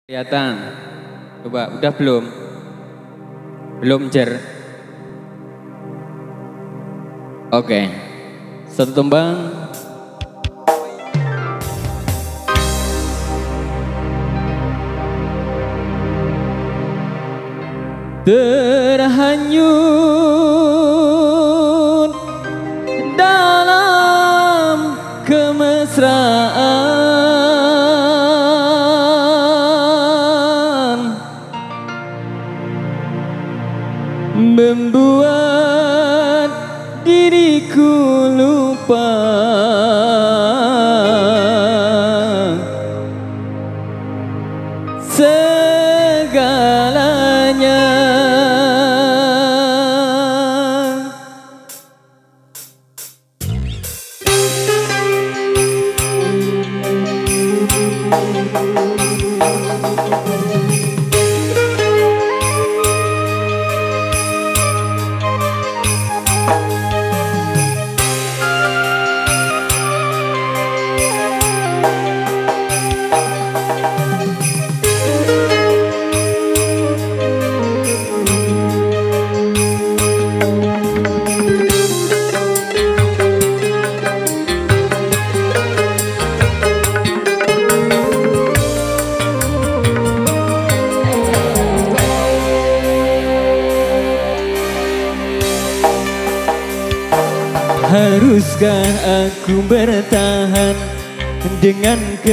Kelihatan. Coba, udah belum? Belum, Jer. Oke. Satu tembang. Terhanyut dalam kemesraan, membuat diriku lupa segalanya. Haruskah aku bertahan dengan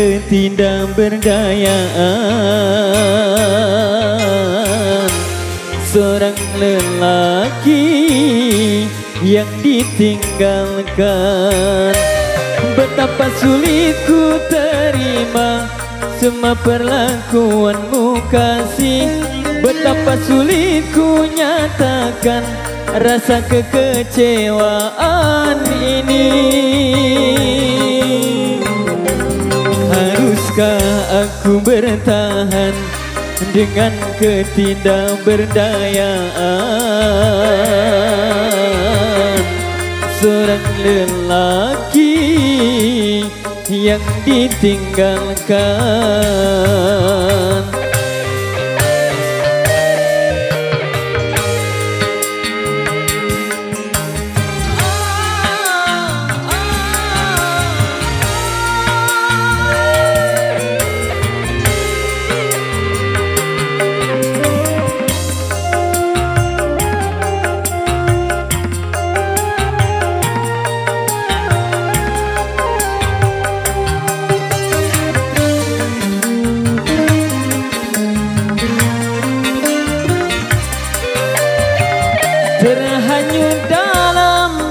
ketidakberdayaan seorang lelaki yang ditinggalkan? Betapa sulit ku terima semua perlakuanmu kasih, betapa sulit ku nyatakan rasa kekecewaan ini. Haruskah aku bertahan dengan ketidakberdayaan seorang lelaki yang ditinggalkan? Terhanyut dalam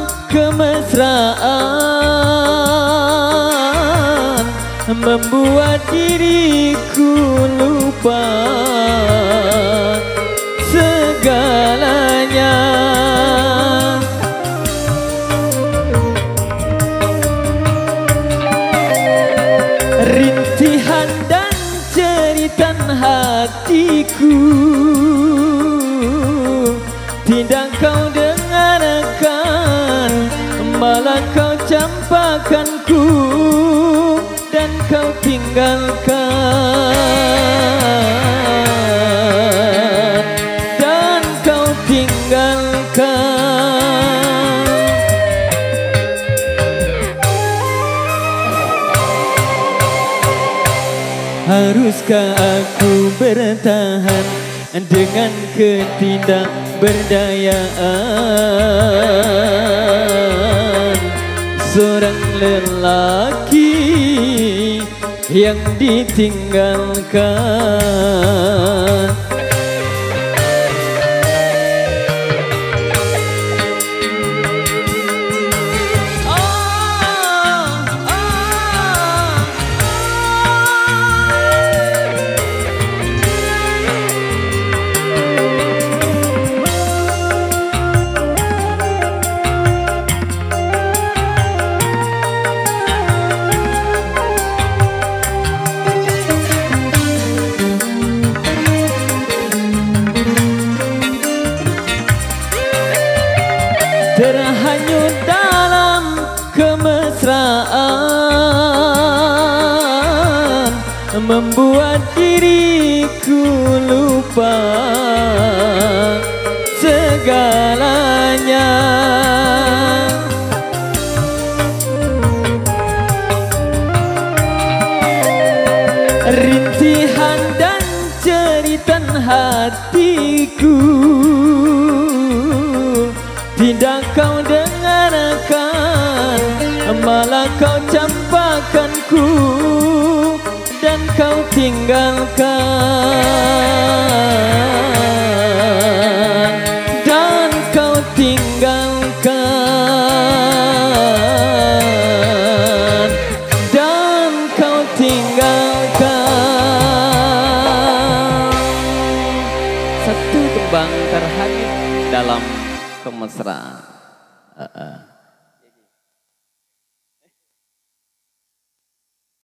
kemesraan, membuat diriku lupa segalanya. Rintihan dan jeritan hatiku tidak kau dengarkan, malah kau campakanku dan kau tinggalkan, dan kau tinggalkan. Haruskah aku bertahan dengan ketidakberdayaan seorang lelaki yang ditinggalkan? Terhanyut dalam kemesraan, membuat diri lupa segalanya. Rintihan dan jeritan hatiku tidak kau dengarkan, malah kau campakanku dan kau tinggalkan, dan kau tinggalkan, dan kau tinggalkan. Satu tembang terhanyut dalam kemesraan.